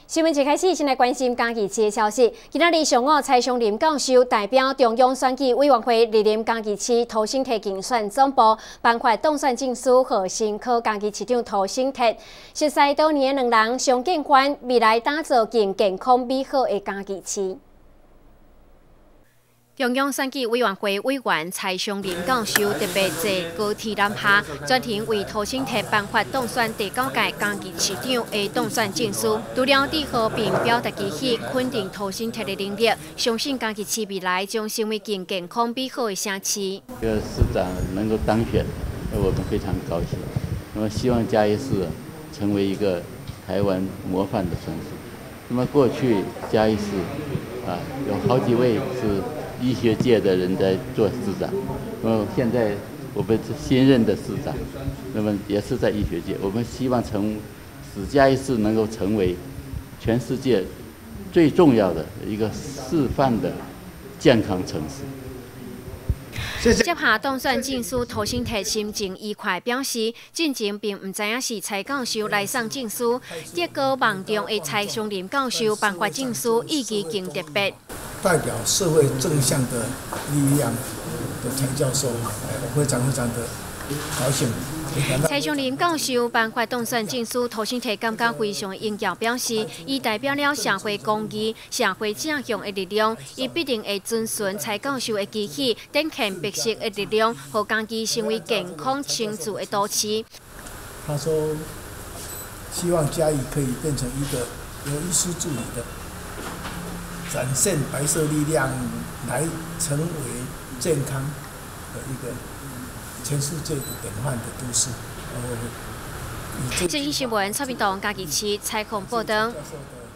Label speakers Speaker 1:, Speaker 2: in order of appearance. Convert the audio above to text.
Speaker 1: 新闻一开始，先来关心嘉义市的消息。今仔日上午，蔡松林教授代表中央选举委员会莅临嘉义市土生体竞选总部，颁发当选证书和新科嘉义市长涂生体，熟悉多年的两人相见欢，未来打造更健康美好的嘉义市。 中央选举委员会委员蔡松林教授特别坐高铁南下，专程为涂生体颁发当选第9届嘉义市长的当选证书，除了祝贺并表达支持，肯定涂生体的能力，相信嘉义市未来将成为更健康美好的城市。
Speaker 2: 这个市长能够当选，我们非常高兴。那么希望嘉义市成为一个台湾模范的城市。那么过去嘉义市有好几位是 医学界的人在做市长，那么现在我们是新任的市长，那么也是在医学界。我们希望使嘉义市能够成为全世界最重要的一个示范的健康城市。
Speaker 1: 接下当选证书，涂生体心情愉快，表示进前并唔知影是蔡教授来送证书，结果梦中的蔡松林教授颁发证书，意义更特别。
Speaker 3: 代表社会正向的力量的蔡教授，我非常的高兴。
Speaker 1: 蔡松林教授颁发当选证书，涂生体感觉非常荣耀，表示伊代表了社会公义、社会正向的力量，伊必定会遵循蔡教授的期许，展现白色的力量，让嘉义成为健康清楚的都市。
Speaker 3: 他说，希望嘉义可以变成一个由医师助理的。 展现白色力量，来成为健康的一个全世界的典范的都市。
Speaker 1: 这一新闻，蔡明东嘉义市采访报道。